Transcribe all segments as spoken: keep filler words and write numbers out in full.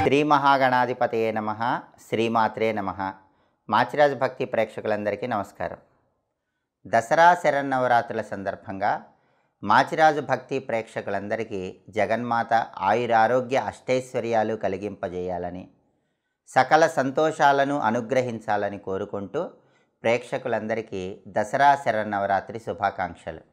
శ్రీ మహాగణాధిపతయే నమః. శ్రీమాత్రే నమః. మాచిరాజు భక్తి ప్రేక్షకులందరికీ నమస్కారం. దసరా శరన్నవరాత్రుల సందర్భంగా మాచిరాజు భక్తి ప్రేక్షకులందరికీ జగన్మాత ఆయురారోగ్య అష్టైశ్వర్యాలు కలిగింపజేయాలని, సకల సంతోషాలను అనుగ్రహించాలని కోరుకుంటూ ప్రేక్షకులందరికీ దసరా శరన్నవరాత్రి శుభాకాంక్షలు.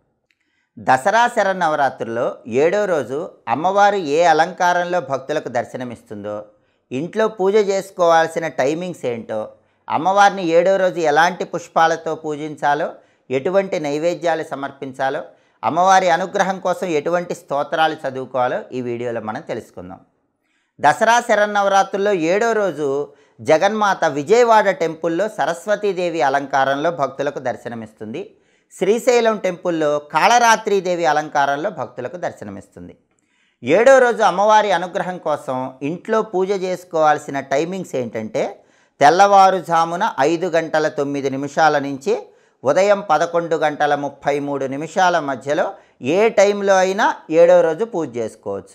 దసరా శరన్నవరాత్రుల్లో ఏడో రోజు అమ్మవారు ఏ అలంకారంలో భక్తులకు దర్శనమిస్తుందో, ఇంట్లో పూజ చేసుకోవాల్సిన టైమింగ్స్ ఏంటో, అమ్మవారిని ఏడో రోజు ఎలాంటి పుష్పాలతో పూజించాలో, ఎటువంటి నైవేద్యాలు సమర్పించాలో, అమ్మవారి అనుగ్రహం కోసం ఎటువంటి స్తోత్రాలు చదువుకోవాలో ఈ వీడియోలో మనం తెలుసుకుందాం. దసరా శరన్నవరాత్రుల్లో ఏడో రోజు జగన్మాత విజయవాడ టెంపుల్లో సరస్వతీదేవి అలంకారంలో భక్తులకు దర్శనమిస్తుంది. శ్రీశైలం టెంపుల్లో కాళరాత్రీదేవి అలంకారంలో భక్తులకు దర్శనమిస్తుంది. ఏడో రోజు అమ్మవారి అనుగ్రహం కోసం ఇంట్లో పూజ చేసుకోవాల్సిన టైమింగ్స్ ఏంటంటే, తెల్లవారుజామున ఐదు గంటల తొమ్మిది నిమిషాల నుంచి ఉదయం పదకొండు గంటల ముప్పై మూడు నిమిషాల మధ్యలో ఏ టైంలో అయినా ఏడో రోజు పూజ చేసుకోవచ్చు.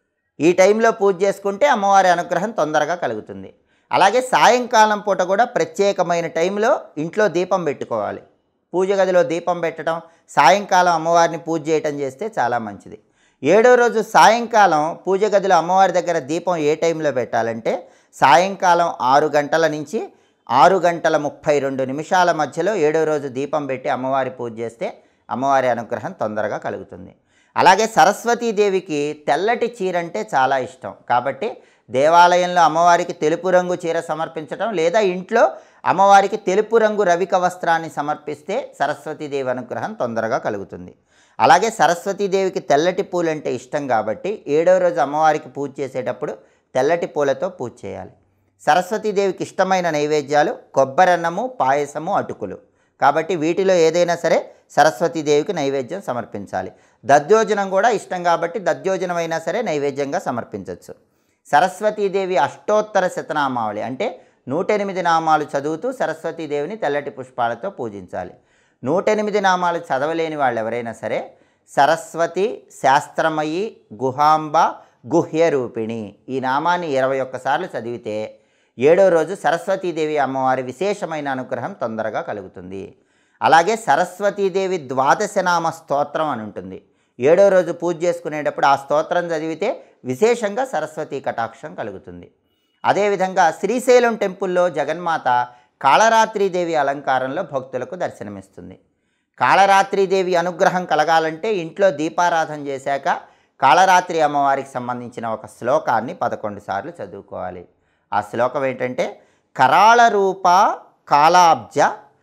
ఈ టైంలో పూజ చేసుకుంటే అమ్మవారి అనుగ్రహం తొందరగా కలుగుతుంది. అలాగే సాయంకాలం పూట కూడా ప్రత్యేకమైన టైంలో ఇంట్లో దీపం పెట్టుకోవాలి. పూజ గదిలో దీపం పెట్టడం, సాయంకాలం అమ్మవారిని పూజ చేయటం చేస్తే చాలా మంచిది. ఏడో రోజు సాయంకాలం పూజ గదిలో అమ్మవారి దగ్గర దీపం ఏ టైంలో పెట్టాలంటే, సాయంకాలం ఆరు గంటల నుంచి ఆరు గంటల ముప్పై రెండు నిమిషాల మధ్యలో ఏడో రోజు దీపం పెట్టి అమ్మవారి పూజ చేస్తే అమ్మవారి అనుగ్రహం తొందరగా కలుగుతుంది. అలాగే సరస్వతీదేవికి తెల్లటి చీర అంటే చాలా ఇష్టం. కాబట్టి దేవాలయంలో అమ్మవారికి తెలుపు రంగు చీర సమర్పించడం, లేదా ఇంట్లో అమ్మవారికి తెలుపు రంగు రవిక వస్త్రాన్ని సమర్పిస్తే సరస్వతీదేవి అనుగ్రహం తొందరగా కలుగుతుంది. అలాగే సరస్వతీదేవికి తెల్లటి పూలంటే ఇష్టం కాబట్టి ఏడో రోజు అమ్మవారికి పూజ చేసేటప్పుడు తెల్లటి పూలతో పూజ చేయాలి. సరస్వతీదేవికి ఇష్టమైన నైవేద్యాలు కొబ్బరన్నము, పాయసము, అటుకులు. కాబట్టి వీటిలో ఏదైనా సరే సరస్వతీదేవికి నైవేద్యం సమర్పించాలి. దధ్యోజనం కూడా ఇష్టం కాబట్టి దధ్యోజనం అయినా సరే నైవేద్యంగా సమర్పించవచ్చు. సరస్వతీదేవి అష్టోత్తర శతనామావళి అంటే నూట ఎనిమిది నామాలు చదువుతూ సరస్వతీదేవిని తెల్లటి పుష్పాలతో పూజించాలి. నూట ఎనిమిది నామాలు చదవలేని వాళ్ళు ఎవరైనా సరే సరస్వతి, శాస్త్రమయి, గుహాంబ, గుహ్యరూపిణి ఈ నామాన్ని ఇరవై ఒక్కసార్లు చదివితే ఏడో రోజు సరస్వతీదేవి అమ్మవారి విశేషమైన అనుగ్రహం తొందరగా కలుగుతుంది. అలాగే సరస్వతీదేవి ద్వాదశనామ స్తోత్రం అని ఉంటుంది. ఏడో రోజు పూజ చేసుకునేటప్పుడు ఆ స్తోత్రం చదివితే విశేషంగా సరస్వతీ కటాక్షం కలుగుతుంది. అదేవిధంగా శ్రీశైలం టెంపుల్లో జగన్మాత కాళరాత్రీదేవి అలంకారంలో భక్తులకు దర్శనమిస్తుంది. కాళరాత్రీదేవి అనుగ్రహం కలగాలంటే ఇంట్లో దీపారాధన చేశాక కాళరాత్రి అమ్మవారికి సంబంధించిన ఒక శ్లోకాన్ని పదకొండు సార్లు చదువుకోవాలి. ఆ శ్లోకం ఏంటంటే, కరాళ రూప కాళాబ్జ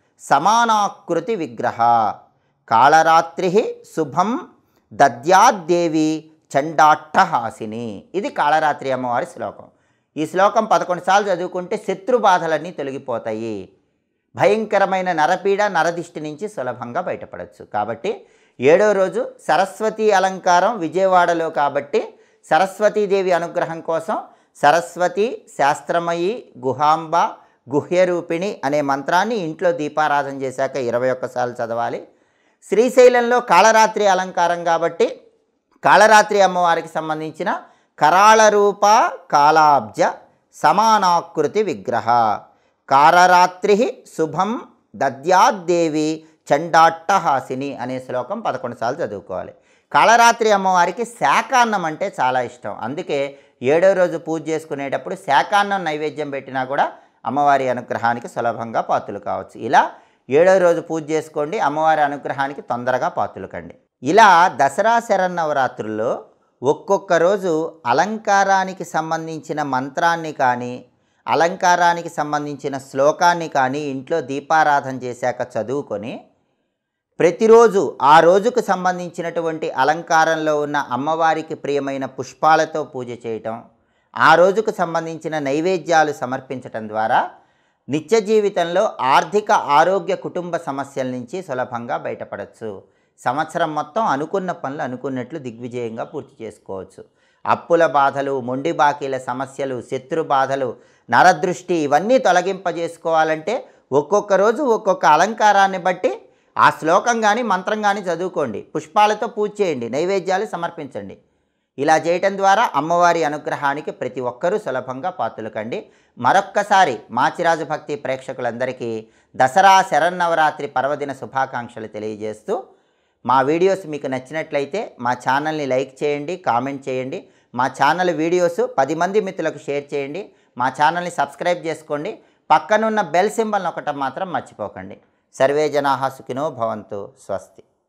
సమానాకృతి విగ్రహ కాళరాత్రి శుభం దద్యాద్దేవి చండాట్టహాసిని. ఇది కాళరాత్రి అమ్మవారి శ్లోకం. ఈ శ్లోకం పదకొండు సార్లు చదువుకుంటే శత్రు బాధలన్నీ తొలగిపోతాయి. భయంకరమైన నరపీడ, నరదిష్టి నుంచి సులభంగా బయటపడవచ్చు. కాబట్టి ఏడో రోజు సరస్వతీ అలంకారం విజయవాడలో కాబట్టి సరస్వతీదేవి అనుగ్రహం కోసం సరస్వతి, శాస్త్రమయి, గుహాంబ, గుహ్యరూపిణి అనే మంత్రాన్ని ఇంట్లో దీపారాధన చేశాక ఇరవై ఒక్కసార్లు చదవాలి. శ్రీశైలంలో కాళరాత్రి అలంకారం కాబట్టి కాళరాత్రి అమ్మవారికి సంబంధించిన కరాళరూప కాళాబ్జ సమానాకృతి విగ్రహ కాళరాత్రి శుభం దద్యాద్దేవి చండాట్టహాసిని అనే శ్లోకం పదకొండు సార్లు చదువుకోవాలి. కాళరాత్రి అమ్మవారికి శాకాన్నం అంటే చాలా ఇష్టం. అందుకే ఏడో రోజు పూజ చేసుకునేటప్పుడు శాకాన్నం నైవేద్యం పెట్టినా కూడా అమ్మవారి అనుగ్రహానికి సులభంగా పాత్రలు కావచ్చు. ఇలా ఏడో రోజు పూజ చేసుకోండి, అమ్మవారి అనుగ్రహానికి తొందరగా పాత్రలు కండి. ఇలా దసరా శరన్నవరాత్రుల్లో ఒక్కొక్క రోజు అలంకారానికి సంబంధించిన మంత్రాన్ని కానీ, అలంకారానికి సంబంధించిన శ్లోకాన్ని కానీ ఇంట్లో దీపారాధన చేశాక చదువుకొని ప్రతిరోజు ఆ రోజుకు సంబంధించినటువంటి అలంకారంలో ఉన్న అమ్మవారికి ప్రియమైన పుష్పాలతో పూజ చేయటం, ఆ రోజుకు సంబంధించిన నైవేద్యాలు సమర్పించటం ద్వారా నిత్య జీవితంలో ఆర్థిక, ఆరోగ్య, కుటుంబ సమస్యల నుంచి సులభంగా బయటపడవచ్చు. సంవత్సరం మొత్తం అనుకున్న పనులు అనుకున్నట్లు దిగ్విజయంగా పూర్తి చేసుకోవచ్చు. అప్పుల బాధలు, మొండి బాకీల సమస్యలు, శత్రు బాధలు, నరదృష్టి ఇవన్నీ తొలగింపజేసుకోవాలంటే ఒక్కొక్క రోజు ఒక్కొక్క అలంకారాన్ని బట్టి ఆ శ్లోకం కానీ మంత్రం కానీ చదువుకోండి. పుష్పాలతో పూజ చేయండి, నైవేద్యాలు సమర్పించండి. ఇలా చేయటం ద్వారా అమ్మవారి అనుగ్రహానికి ప్రతి ఒక్కరూ సులభంగా పాత్రలు కండి. మరొక్కసారి మాచిరాజు భక్తి ప్రేక్షకులందరికీ దసరా శరన్నవరాత్రి పర్వదిన శుభాకాంక్షలు తెలియజేస్తూ, మా వీడియోస్ మీకు నచ్చినట్లయితే మా ఛానల్ని లైక్ చేయండి, కామెంట్ చేయండి. మా ఛానల్ వీడియోస్ పది మంది మిత్రులకు షేర్ చేయండి. మా ఛానల్ని సబ్స్క్రైబ్ చేసుకోండి. పక్కనున్న బెల్ సింబల్ నొక్కటం మాత్రం మర్చిపోకండి. సర్వే జనాః సుఖినో భవంతు. స్వస్తి.